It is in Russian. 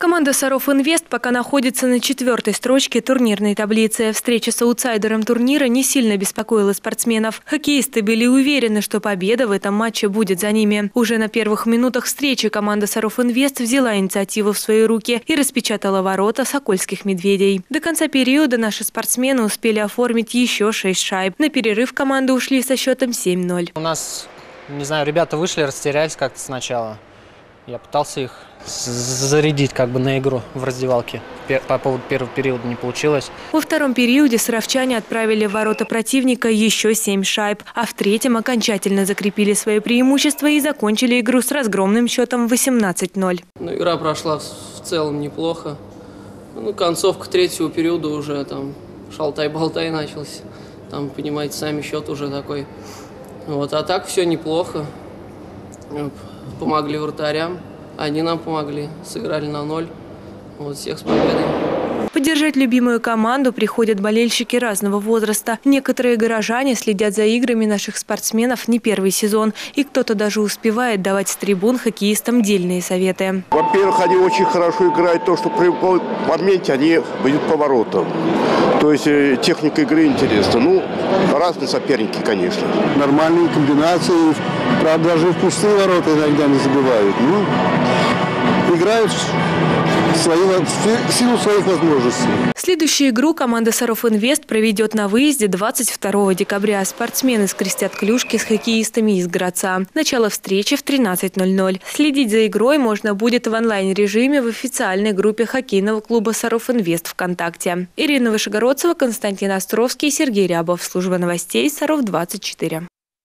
Команда «Саров Инвест» пока находится на 4-й строчке турнирной таблицы. Встреча с аутсайдером турнира не сильно беспокоила спортсменов. Хоккеисты были уверены, что победа в этом матче будет за ними. Уже на первых минутах встречи команда «Саров Инвест» взяла инициативу в свои руки и распечатала ворота сокольских медведей. До конца периода наши спортсмены успели оформить еще 6 шайб. На перерыв команды ушли со счетом 7-0. У нас, не знаю, ребята вышли, растерялись как-то сначала. Я пытался их зарядить на игру в раздевалке. По поводу первого периода не получилось. Во втором периоде саровчане отправили в ворота противника еще 7 шайб, а в третьем окончательно закрепили свое преимущество и закончили игру с разгромным счетом 18-0. Игра прошла в целом неплохо. Концовка третьего периода уже шалтай-болтай начался. Понимаете, сами счет уже такой. А так все неплохо. Помогли вратарям, они нам помогли, сыграли на 0. Всех с победой. Поддержать любимую команду приходят болельщики разного возраста. Некоторые горожане следят за играми наших спортсменов не первый сезон. И кто-то даже успевает давать с трибун хоккеистам дельные советы. Во-первых, они очень хорошо играют то, что при моменте они бьют поворотом. То есть техника игры интересна. Разные соперники, конечно. Нормальные комбинации. Правда, даже в пустые ворота иногда не забивают. Играют в силу своих возможностей. Следующую игру команда «Саров Инвест» проведет на выезде 22 декабря. Спортсмены скрестят клюшки с хоккеистами из Гродца. Начало встречи в 13:00. Следить за игрой можно будет в онлайн-режиме в официальной группе хоккейного клуба «Саров Инвест» ВКонтакте. Ирина Вышегородцева, Константин Островский, Сергей Рябов. Служба новостей «Саров 24».